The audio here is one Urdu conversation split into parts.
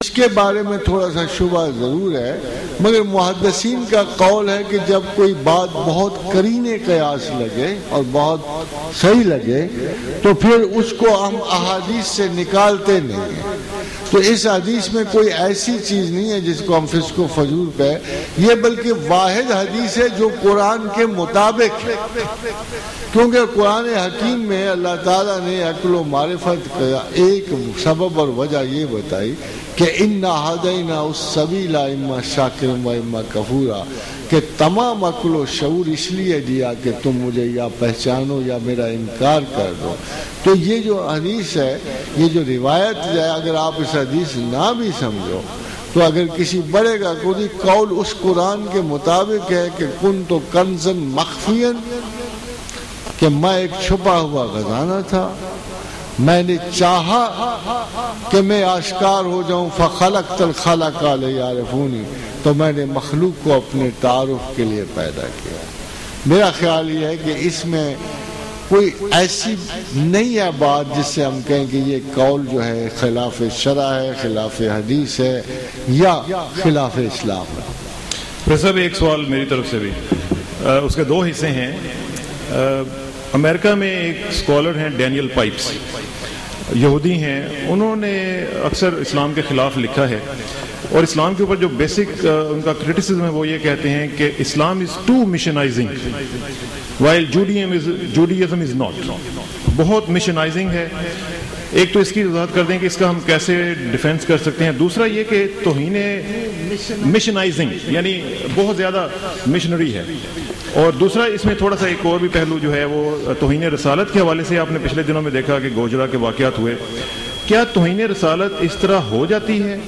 اس کے بارے میں تھوڑا سا شبہ ضرور ہے، مگر محدثین کا قول ہے کہ جب کوئی بات بہت قرینے قیاس لگے اور بہت صحیح لگے تو پھر اس کو ہم احادیث سے نکالتے نہیں ہیں۔ تو اس حدیث میں کوئی ایسی چیز نہیں ہے جس کو ہم فسق و فجور پہ، یہ بلکہ واحد حدیث ہے جو قرآن کے مطابق ہے، کیونکہ قرآن حکیم میں اللہ تعالیٰ نے عقل و معرفت کا ایک سبب اور وجہ یہ بتائی کہ اِنَّا هَدَيْنَاهُ السَّبِيلَ إِمَّا شَاكِرًا وَإِمَّا كَفُورًا، کہ تمام عقل و شعور اس لیے دیا کہ تم مجھے یا پہچانو یا میرا انکار کر دو۔ تو یہ جو حدیث ہے، یہ جو روایت ہے، اگر آپ اس حدیث نہ بھی سمجھو تو اگر کسی بڑے کا کوئی قول اس قرآن کے مطابق ہے کہ کنت کنزا مخفیا، کہ میں ایک چھپا ہوا خزانہ تھا، میں نے چاہا کہ میں آشکار ہو جاؤں، فخلقت الخلق لیعرفونی، تو میں نے مخلوق کو اپنے تعارف کے لیے پیدا کیا۔ میرا خیال یہ ہے کہ اس میں کوئی ایسی نہیں ہے بات جس سے ہم کہیں کہ یہ قول جو ہے خلاف شرع ہے، خلاف حدیث ہے یا خلاف اسلام ہے۔ پروفیسر صاحب ایک سوال میری طرف سے بھی، اس کے دو حصے ہیں۔ امریکہ میں ایک اسکالر ہیں ڈینیل پائپس، یہودی ہیں، انہوں نے اکثر اسلام کے خلاف لکھا ہے، اور اسلام کے اوپر جو بیسک ان کا کرٹیسزم ہے وہ یہ کہتے ہیں کہ Islam is too missionizing while Judaism is not, بہت مشنائزنگ ہے۔ ایک تو اس کی وضاحت کر دیں کہ اس کا ہم کیسے ڈیفینس کر سکتے ہیں، دوسرا یہ کہ توہین مشنائزنگ یعنی بہت زیادہ مشنری ہے، اور دوسرا اس میں تھوڑا سا ایک اور بھی پہلو جو ہے وہ توہین رسالت کے حوالے سے آپ نے پچھلے دنوں میں دیکھا کہ گوجرا کے واقعات ہوئے، کیا توہین رسالت اس طرح ہو جاتی ہے؟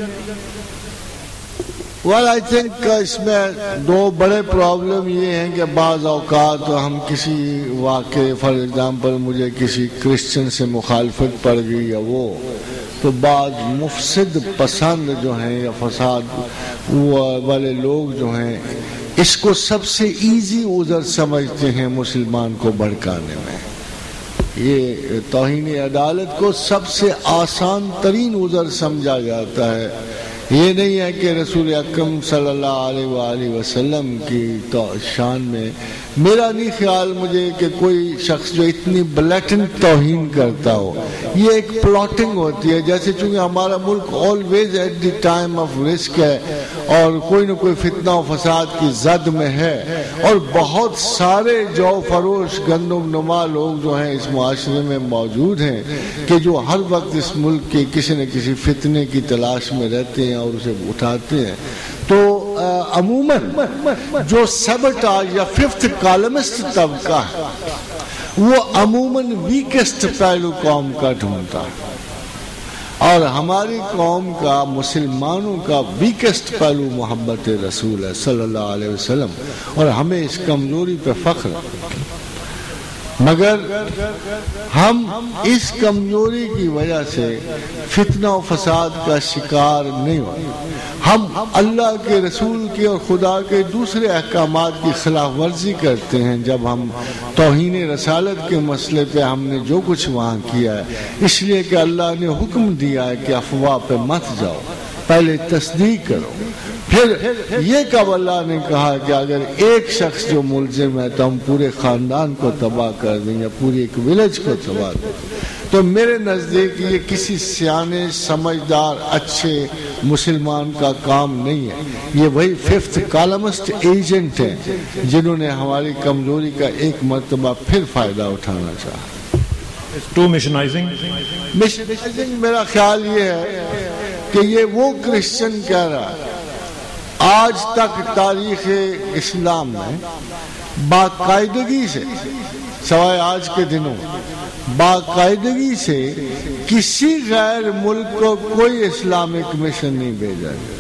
I think اس میں دو بڑے پرابلم یہ ہیں کہ بعض اوقات ہم کسی واقعے فار ایگزامپل مجھے کسی کرسچن سے مخالفت پڑ گئی یا وہ، تو بعض مفسد پسند جو ہیں یا فساد والے لوگ جو ہیں اس کو سب سے ایزی عذر سمجھتے ہیں مسلمان کو بھڑکانے میں۔ یہ توہین عدالت کو سب سے آسان ترین عذر سمجھا جاتا ہے۔ یہ نہیں ہے کہ رسول اکرم صلی اللہ علیہ وآلہ وسلم کی شان میں میرا نہیں خیال مجھے کہ کوئی شخص جو اتنی بلیٹنٹ توہین کرتا ہو، یہ ایک پلاٹنگ ہوتی ہے، جیسے چونکہ ہمارا ملک always at the time of risk ہے اور کوئی نہ کوئی فتنہ و فساد کی زد میں ہے، اور بہت سارے جو فروش گندم نما لوگ جو ہیں اس معاشرے میں موجود ہیں کہ جو ہر وقت اس ملک کے کسی نہ کسی فتنے کی تلاش میں رہتے ہیں اور اسے اٹھاتے ہیں۔ تو عموماً جو سیبوٹاج یا ففتھ کالمسٹ طبقہ ہے وہ عموماً ویکسٹ پہلو قوم کا ڈھونڈتا ہے، اور ہماری قوم کا مسلمانوں کا ویکسٹ پہلو محبت رسول ہے صلی اللہ علیہ وسلم، اور ہمیں اس کمزوری پہ فخر ہے، مگر ہم اس کمزوری کی وجہ سے فتنہ و فساد کا شکار نہیں ہوتے۔ ہم اللہ کے رسول کے اور خدا کے دوسرے احکامات کی خلاف ورزی کرتے ہیں جب ہم توہین رسالت کے مسئلے پہ ہم نے جو کچھ وہاں کیا ہے، اس لیے کہ اللہ نے حکم دیا ہے کہ افواہ پہ مت جاؤ، پہلے تصدیق کرو۔ پھر یہ کب اللہ نے کہا کہ اگر ایک شخص جو ملزم ہے تو ہم پورے خاندان کو تباہ کر دیں یا پوری ایک ولیج کو تباہ کر دیں؟ تو میرے نزدیک یہ کسی سیانے سمجھدار اچھے مسلمان کا کام نہیں ہے، یہ وہی ففتھ کالمسٹ ایجنٹ ہیں جنہوں نے ہماری کمزوری کا ایک مرتبہ پھر فائدہ اٹھانا چاہا۔ ٹو مشنائزنگ میرا خیال یہ ہے کہ یہ وہ کرسچن کہہ رہا ہے، آج تک تاریخ اسلام میں باقاعدگی سے سوائے آج کے دنوں باقاعدگی سے کسی غیر ملک کو کوئی اسلامک مشن نہیں بھیجا گیا۔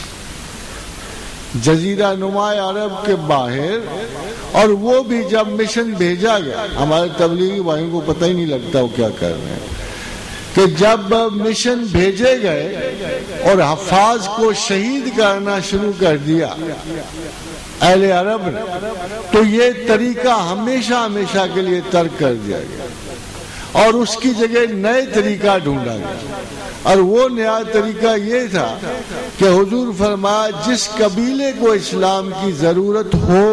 جزیرہ نما عرب کے باہر، اور وہ بھی جب مشن بھیجا گیا، ہمارے تبلیغی بھائیوں کو پتہ ہی نہیں لگتا وہ کیا کر رہے ہیں، کہ جب مشن بھیجے گئے اور حفاظ کو شہید کرنا شروع کر دیا اہل عرب نے، تو یہ طریقہ ہمیشہ ہمیشہ کے لیے ترک کر دیا گیا اور اس کی جگہ نئے طریقہ ڈھونڈا گیا۔ اور وہ نیا طریقہ یہ تھا کہ حضور فرمایا جس قبیلے کو اسلام کی ضرورت ہو،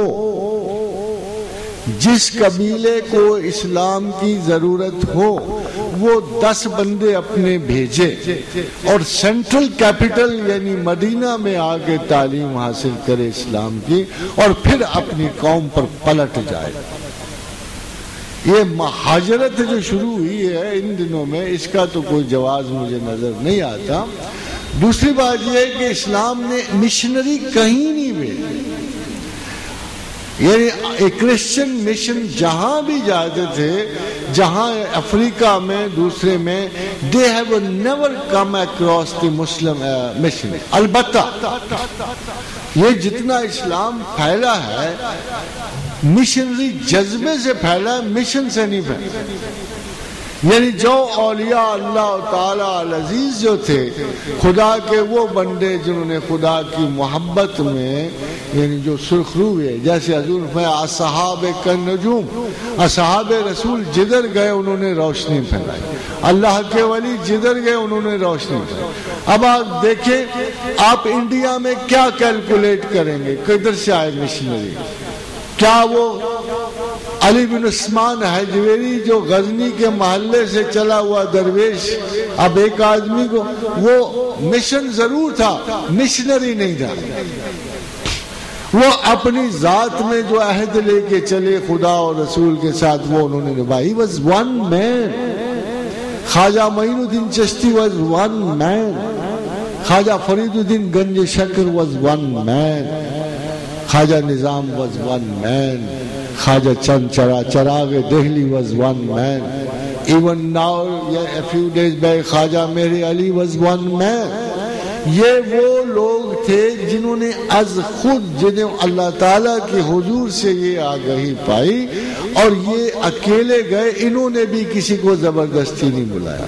جس قبیلے کو اسلام کی ضرورت ہو وہ 10 بندے اپنے بھیجے اور سینٹرل کیپٹل یعنی مدینہ میں آ کے تعلیم حاصل کرے اسلام کی، اور پھر اپنی قوم پر پلٹ جائے۔ یہ مہاجرت جو شروع ہوئی ہے ان دنوں میں، اس کا تو کوئی جواز مجھے نظر نہیں آتا۔ دوسری بات یہ ہے کہ اسلام نے مشنری کہیں نہیں بھیجی، یعنی کرسچن مشن جہاں بھی جاتے تھے، جہاں افریقہ میں دوسرے میں، they have never come across the Muslim mission۔ البتہ یہ جتنا اسلام پھیلا ہے مشنری جذبے سے پھیلا ہے، مشن سے نہیں پھیلا۔ یعنی جو اولیاء اللہ تعالیٰ العزیز جو تھے، خدا کے وہ بندے جنہوں نے خدا کی محبت میں یعنی جو سرخرو ہوئے، جیسے حضور فرمایا اصحاب کالنجوم، اصحاب رسول جدھر گئے انہوں نے روشنی پھیلائی، اللہ کے ولی جدھر گئے انہوں نے روشنی پھیلائی۔ اب آپ دیکھیں، آپ انڈیا میں کیا کیلکولیٹ کریں گے کدھر سے آئے مشنری؟ کیا وہ علی بن عثمان حجویری جو غزنی کے محلے سے چلا ہوا درویش، اب ایک آدمی کو وہ مشن ضرور تھا، مشنری نہیں تھا۔ وہ اپنی ذات میں جو عہد لے کے چلے خدا اور رسول کے ساتھ وہ انہوں نے نبھائی۔ was one man۔ Khwaja Moin Uddin Chishti was one man۔ Khwaja Farid الدین گنج شکر was one man۔ خواجہ نظام was one man۔ خواجہ چند چراغ Delhi was one man۔ even now a few days back Khwaja Mehr Ali was one man۔ یہ وہ لوگ تھے جنہوں نے از خود، جنہیں اللہ تعالیٰ کے حضور سے یہ آگہی پائی اور یہ اکیلے گئے، انہوں نے بھی کسی کو زبردستی نہیں بلایا۔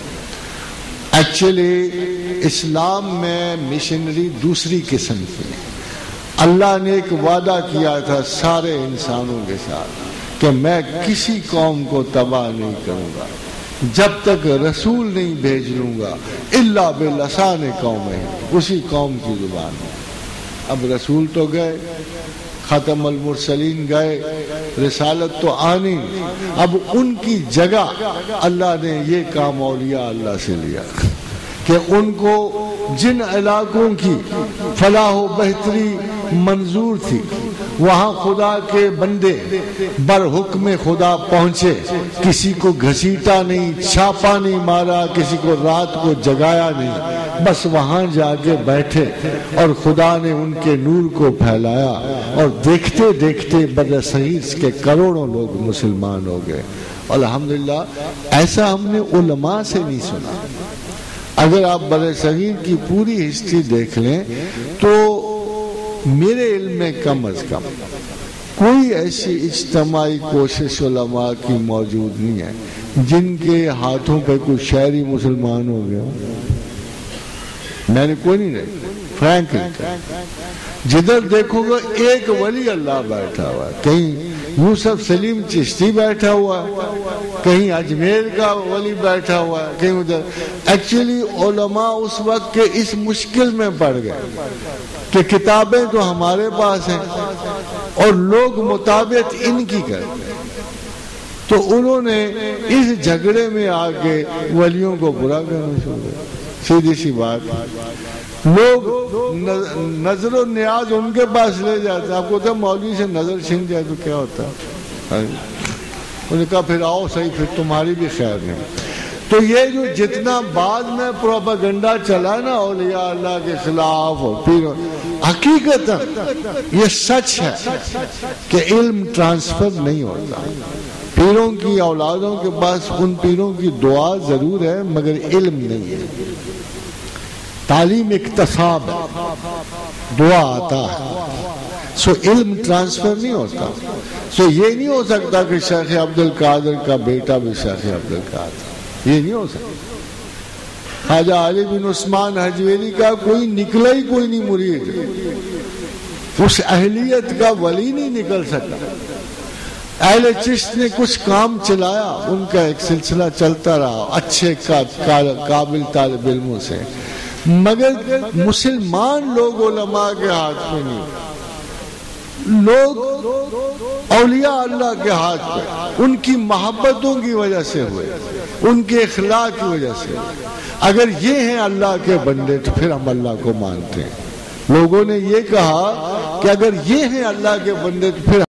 ایکچولی اسلام میں مشنری دوسری قسم کی، اللہ نے ایک وعدہ کیا تھا سارے انسانوں کے ساتھ کہ میں کسی قوم کو تباہ نہیں کروں گا جب تک رسول نہیں بھیج لوں گا، الا بلسان قومہ، اسی قوم کی زبان میں۔ اب رسول تو گئے، ختم المرسلین گئے، رسالت تو آنی، اب ان کی جگہ اللہ نے یہ کام اولیاء اللہ سے لیا کہ ان کو جن علاقوں کی فلاح و بہتری منظور تھی وہاں خدا کے بندے برحکم خدا پہنچے، کسی کو گھسیٹا نہیں، چھاپا نہیں مارا، کسی کو رات کو جگایا نہیں، بس وہاں جا کے بیٹھے اور خدا نے ان کے نور کو پھیلایا، اور دیکھتے دیکھتے برصغیر کے کروڑوں لوگ مسلمان ہو گئے۔ الحمدللہ ایسا ہم نے علماء سے نہیں سنا۔ اگر آپ برصغیر کی پوری ہسٹری دیکھ لیں تو میرے علم میں کم از کم کوئی ایسی اجتماعی کوشش علماء کی موجود نہیں ہے جن کے ہاتھوں پہ کوئی شہری مسلمان ہو گیا۔ میں نے کوئی نہیں دیکھا، فرینکلی جدھر دیکھو گا ایک ولی اللہ بیٹھا ہوا ہے، کہیں یوسف سلیم چشتی بیٹھا ہوا ہے، کہیں اجمیر کا ولی بیٹھا ہوا ہے، کہیں ادھر۔ ایکچولی علماء اس وقت کے اس مشکل میں پڑ گئے کہ کتابیں تو ہمارے پاس ہیں اور لوگ مطابقت ان کی کرتے، تو انہوں نے اس جھگڑے میں آ کے ولیوں کو برا کرنا شروع کیا۔ سیدھی سی بات، لوگ نظر و نیاز ان کے پاس لے جاتے ہیں۔ آپ کو تو مولوی سے نظر چھن جائے تو کیا ہوتا ہے؟ انہوں نے کہا پھر آؤ صحیح، پھر تمہاری بھی خیر نہیں۔ تو یہ جو جتنا بعد میں پروپیگنڈا چلا نا اولیاء اللہ کے خلاف، پھر حقیقت یہ سچ ہے کہ علم ٹرانسفر نہیں ہوتا۔ پیروں کی اولادوں کے پاس ان پیروں کی دعا ضرور ہے مگر علم نہیں ہے۔ تعلیم اکتساب ہے، دعا آتا ہے، سو علم ٹرانسفر نہیں ہوتا۔ سو یہ نہیں ہو سکتا کہ شیخ عبد القادر کا بیٹا بھی شیخ عبد القادر، یہ نہیں ہو سکتا۔ خواجہ علی بن عثمان حجویری کا کوئی نکلا ہی کوئی نہیں مرید، اس اہلیت کا ولی نہیں نکل سکتا۔ اہل چشت نے کچھ کام چلایا، ان کا ایک سلسلہ چلتا رہا اچھے قابل طالب علموں سے، مگر مسلمان لوگ علماء کے ہاتھ میں نہیں، لوگ اولیاء اللہ کے ہاتھ میں، ان کی محبتوں کی وجہ سے ہوئے، ان کے اخلاق کی وجہ سے۔ اگر یہ ہیں اللہ کے بندے تو پھر ہم اللہ کو مانتے ہیں۔ لوگوں نے یہ کہا کہ اگر یہ ہیں اللہ کے بندے تو پھر